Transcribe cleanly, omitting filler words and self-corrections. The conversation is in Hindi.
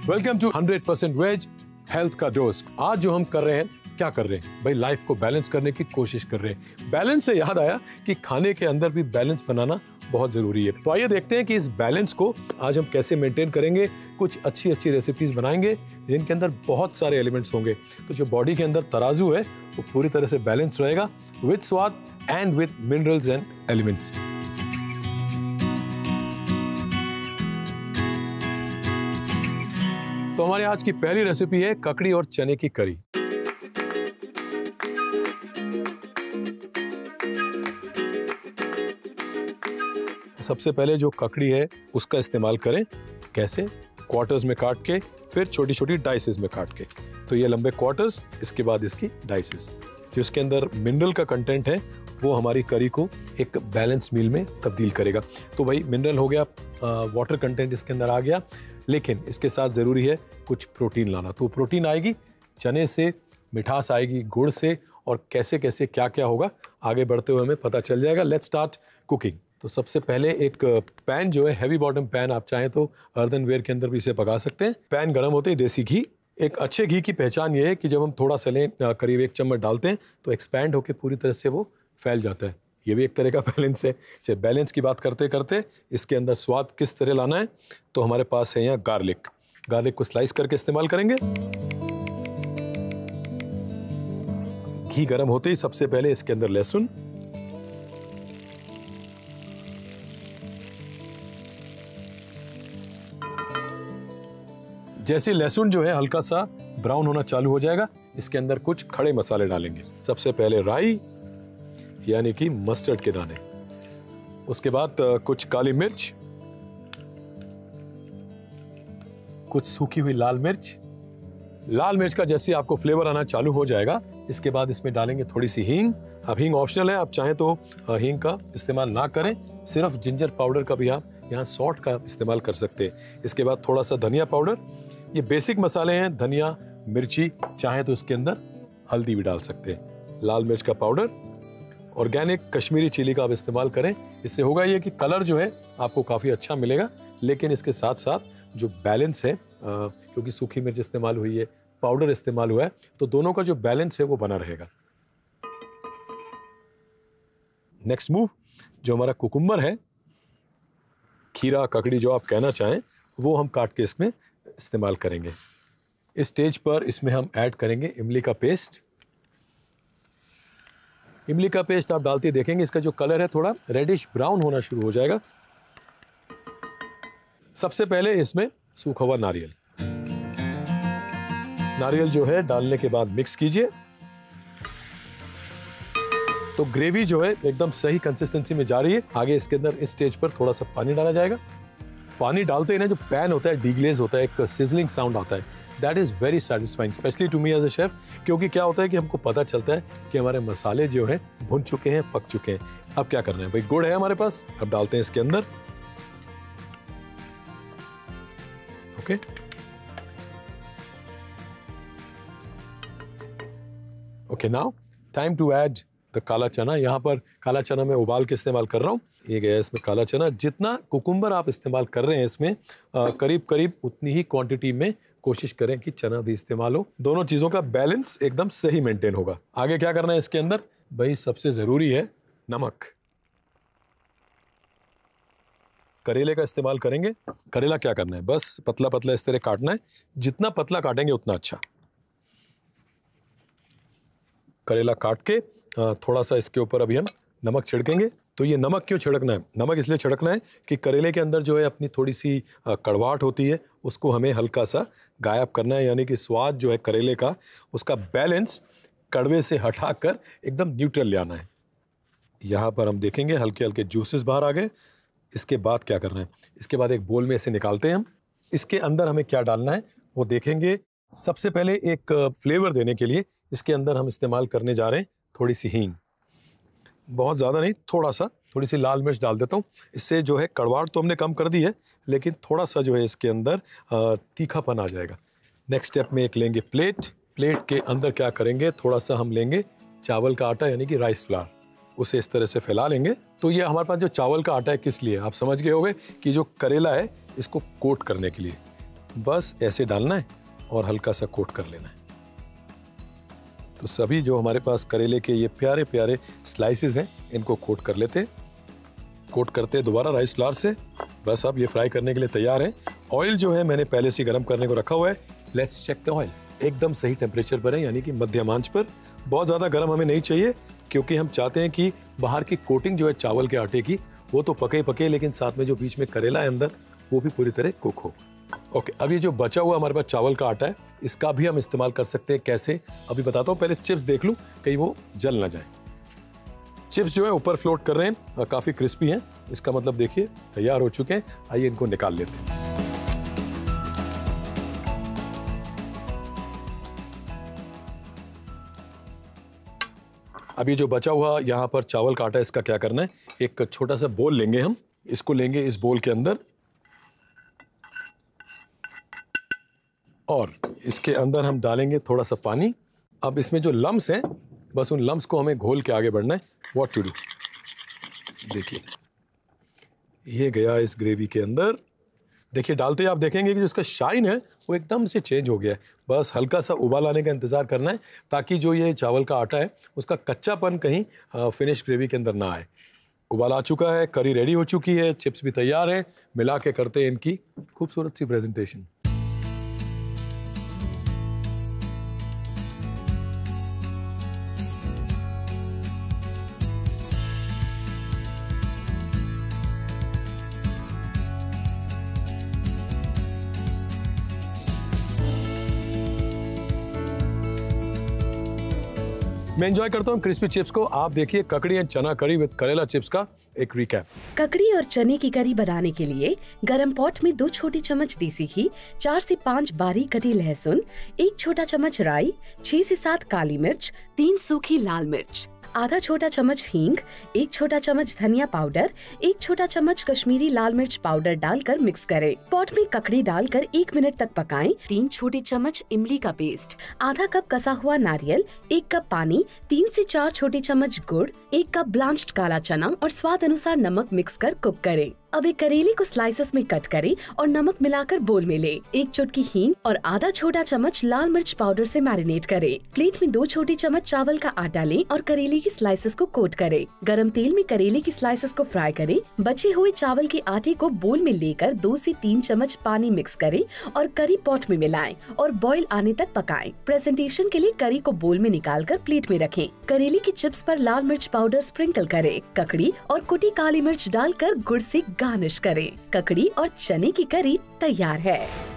वेलकम टू 100% वेज हेल्थ का डोज। आज जो हम कर रहे हैं, क्या कर रहे हैं भाई, लाइफ को बैलेंस करने की कोशिश कर रहे हैं। बैलेंस से याद आया कि खाने के अंदर भी बैलेंस बनाना बहुत जरूरी है। तो आइए देखते हैं कि इस बैलेंस को आज हम कैसे मेंटेन करेंगे। कुछ अच्छी अच्छी रेसिपीज बनाएंगे जिनके अंदर बहुत सारे एलिमेंट्स होंगे, तो जो बॉडी के अंदर तराजू है वो पूरी तरह से बैलेंस रहेगा विद स्वाद and with minerals and elements. तो हमारी आज की पहली रेसिपी है ककड़ी और चने की करी। सबसे पहले जो ककड़ी है उसका इस्तेमाल करें। कैसे? क्वार्टर्स में काट के, फिर छोटी छोटी डाइसेस में काट के। तो ये लंबे क्वार्टर्स, इसके बाद इसकी डाइसेस। जो इसके अंदर मिनरल का कंटेंट है वो हमारी करी को एक बैलेंस मील में तब्दील करेगा। तो भाई मिनरल हो गया, वाटर कंटेंट इसके अंदर आ गया, लेकिन इसके साथ ज़रूरी है कुछ प्रोटीन लाना। तो प्रोटीन आएगी चने से, मिठास आएगी गुड़ से, और कैसे कैसे क्या क्या होगा आगे बढ़ते हुए हमें पता चल जाएगा। Let's start cooking. तो सबसे पहले एक पैन जो है, हैवी बॉटम पैन, आप चाहें तो अर्दनवेयर के अंदर भी इसे पका सकते हैं। पैन गर्म होते ही देसी घी। एक अच्छे घी की पहचान ये है कि जब हम थोड़ा सा लें, करीब 1 चम्मच डालते हैं, तो एक्सपैंड होकर पूरी तरह से वो फैल जाता है। ये भी एक तरह का बैलेंस है। चलिए बैलेंस की बात करते करते इसके अंदर स्वाद किस तरह लाना है, तो हमारे पास है यहाँ गार्लिक। गार्लिक को स्लाइस करके इस्तेमाल करेंगे। घी गर्म होते ही सबसे पहले इसके अंदर लहसुन, जैसे लहसुन जो है हल्का सा ब्राउन होना चालू हो जाएगा, इसके अंदर कुछ खड़े मसाले डालेंगे। सबसे पहले राई यानी कि मस्टर्ड के दाने, उसके बाद कुछ काली मिर्च, कुछ सूखी हुई लाल मिर्च। लाल मिर्च का जैसे आपको फ्लेवर आना चालू हो जाएगा, इसके बाद इसमें डालेंगे थोड़ी सी हींग। अब हींग ऑप्शनल है, आप चाहें तो हींग का इस्तेमाल ना करें, सिर्फ जिंजर पाउडर का भी आप यहाँ सॉल्ट का इस्तेमाल कर सकते हैं। इसके बाद थोड़ा सा धनिया पाउडर। ये बेसिक मसाले हैं, धनिया, मिर्ची, चाहे तो इसके अंदर हल्दी भी डाल सकते हैं। लाल मिर्च का पाउडर, ऑर्गेनिक कश्मीरी चिली का आप इस्तेमाल करें। इससे होगा ये कि कलर जो है आपको काफ़ी अच्छा मिलेगा, लेकिन इसके साथ साथ जो बैलेंस है, क्योंकि सूखी मिर्च इस्तेमाल हुई है, पाउडर इस्तेमाल हुआ है, तो दोनों का जो बैलेंस है वो बना रहेगा। नेक्स्ट मूव, जो हमारा कुकुम्बर है, खीरा, ककड़ी जो आप कहना चाहें, वो हम काट के इसमें इस्तेमाल करेंगे। इस स्टेज पर इसमें हम ऐड करेंगे इमली का पेस्ट। इमली का पेस्ट आप डालते देखेंगे इसका जो कलर है थोड़ा रेडिश ब्राउन होना शुरू हो जाएगा। सबसे पहले इसमें सूखा हुआ नारियल, नारियल जो है डालने के बाद मिक्स कीजिए। तो ग्रेवी जो है एकदम सही कंसिस्टेंसी में जा रही है। आगे इसके अंदर इस स्टेज पर थोड़ा सा पानी डाला जाएगा। पानी डालते ही ना जो पैन होता है डीग्लेज होता है, एक सिजलिंग साउंड आता है। That is very satisfying, specially to me as a chef, क्योंकि क्या होता है कि हमको पता चलता है कि हमारे मसाले जो है भुन चुके हैं, पक चुके हैं। अब क्या करना है भाई, गुड़ है हमारे पास, अब डालते हैं इसके अंदर। Okay, okay, now time to add the kala chana. यहाँ पर काला चना मैं उबाल के इस्तेमाल कर रहा हूँ। ये गया इसमें काला चना। जितना कुकुम्बर आप इस्तेमाल कर रहे हैं इसमें करीब करीब उतनी ही क्वांटिटी में कोशिश करें कि चना भी इस्तेमाल हो। दोनों चीज़ों का बैलेंस एकदम सही मेंटेन होगा। आगे क्या करना है इसके अंदर भाई, सबसे ज़रूरी है नमक। करेले का इस्तेमाल करेंगे। करेला क्या करना है, बस पतला पतला इस तरह काटना है। जितना पतला काटेंगे उतना अच्छा। करेला काट के थोड़ा सा इसके ऊपर अभी हम नमक छिड़केंगे। तो ये नमक क्यों छिड़कना है? नमक इसलिए छिड़कना है कि करेले के अंदर जो है अपनी थोड़ी सी कड़वाहट होती है, उसको हमें हल्का सा गायब करना है। यानी कि स्वाद जो है करेले का, उसका बैलेंस कड़वे से हटाकर एकदम न्यूट्रल ले आना है। यहाँ पर हम देखेंगे हल्के हल्के जूसेस बाहर आ गए। इसके बाद क्या करना है, इसके बाद एक बोल में इसे निकालते हैं हम। इसके अंदर हमें क्या डालना है वो देखेंगे। सबसे पहले एक फ्लेवर देने के लिए इसके अंदर हम इस्तेमाल करने जा रहे हैं थोड़ी सी हींग। बहुत ज़्यादा नहीं, थोड़ा सा, थोड़ी सी लाल मिर्च डाल देता हूँ। इससे जो है कड़वाहट तो हमने कम कर दी है, लेकिन थोड़ा सा जो है इसके अंदर तीखापन आ जाएगा। नेक्स्ट स्टेप में एक लेंगे प्लेट। प्लेट के अंदर क्या करेंगे, थोड़ा सा हम लेंगे चावल का आटा यानी कि राइस फ्लावर, उसे इस तरह से फैला लेंगे। तो ये हमारे पास जो चावल का आटा है किस लिए, आप समझ गए होंगे कि जो करेला है इसको कोट करने के लिए। बस ऐसे डालना है और हल्का सा कोट कर लेना है। तो सभी जो हमारे पास करेले के ये प्यारे प्यारे स्लाइसेस हैं, इनको कोट कर लेते हैं। कोट करते हैं दोबारा राइस फ्लावर से। बस अब ये फ्राई करने के लिए तैयार है। ऑयल जो है मैंने पहले से गर्म करने को रखा हुआ है। Let's check the oil. एकदम सही टेम्परेचर पर है, यानी कि मध्यम आंच पर। बहुत ज़्यादा गर्म हमें नहीं चाहिए, क्योंकि हम चाहते हैं कि बाहर की कोटिंग जो है चावल के आटे की, वो तो पके लेकिन साथ में जो बीच में करेला है अंदर, वो भी पूरी तरह कुक हो। ओके, अब ये जो बचा हुआ हमारे पास चावल का आटा है, इसका भी हम इस्तेमाल कर सकते हैं। कैसे, अभी बताता हूँ। पहले चिप्स देख लूँ कहीं वो जल ना जाए। चिप्स जो है ऊपर फ्लोट कर रहे हैं, काफ़ी क्रिस्पी हैं। इसका मतलब देखिए तैयार हो चुके हैं। आइए इनको निकाल लेते हैं। अब ये जो बचा हुआ यहाँ पर चावल का आटा, इसका क्या करना है, एक छोटा सा बोल लेंगे हम। इसको लेंगे इस बोल के अंदर और इसके अंदर हम डालेंगे थोड़ा सा पानी। अब इसमें जो लम्स हैं, बस उन लम्स को हमें घोल के आगे बढ़ना है। व्हाट टू डू, देखिए ये गया इस ग्रेवी के अंदर। देखिए डालते ही आप देखेंगे कि जिसका शाइन है वो एकदम से चेंज हो गया है। बस हल्का सा उबाल आने का इंतज़ार करना है, ताकि जो ये चावल का आटा है उसका कच्चापन कहीं फिनिश ग्रेवी के अंदर ना आए। उबाल आ चुका है, करी रेडी हो चुकी है, चिप्स भी तैयार है। मिला के करते हैं इनकी खूबसूरत सी प्रेजेंटेशन। मैं एंजॉय करता हूँ क्रिस्पी चिप्स को। आप देखिए ककड़ी एंड चना करी विद करेला चिप्स का एक रिकैप। ककड़ी और चने की करी बनाने के लिए गरम पॉट में 2 छोटी चम्मच देसी घी, 4 से 5 बारीक कटी लहसुन, 1 छोटा चम्मच राई, 6 से 7 काली मिर्च, 3 सूखी लाल मिर्च, आधा छोटा चम्मच हींग, 1 छोटा चम्मच धनिया पाउडर, 1 छोटा चम्मच कश्मीरी लाल मिर्च पाउडर डालकर मिक्स करें। पॉट में ककड़ी डालकर 1 मिनट तक पकाएं। 3 छोटी चम्मच इमली का पेस्ट, आधा कप कसा हुआ नारियल, 1 कप पानी, 3 से 4 छोटी चम्मच गुड़, 1 कप ब्लांच्ड काला चना और स्वाद अनुसार नमक मिक्स कर कुक करें। अब एक करेले को स्लाइसेस में कट करें और नमक मिलाकर बोल में ले। 1 चुटकी हींग और आधा छोटा चम्मच लाल मिर्च पाउडर से मैरिनेट करें। प्लेट में 2 छोटी चम्मच चावल का आटा लें और करेले की स्लाइसेस को कोट करें। गरम तेल में करेले की स्लाइसेस को फ्राई करें। बचे हुए चावल के आटे को बोल में लेकर 2 से 3 चम्मच पानी मिक्स करें और करी पॉट में मिलाएं और बॉईल आने तक पकाएं। प्रेजेंटेशन के लिए करी को बोल में निकालकर प्लेट में रखें। करेले की चिप्स पर लाल मिर्च पाउडर स्प्रिंकल करें। ककड़ी और कुटी काली मिर्च डालकर गुड़ से गार्निश करें। ककड़ी और चने की करी तैयार है।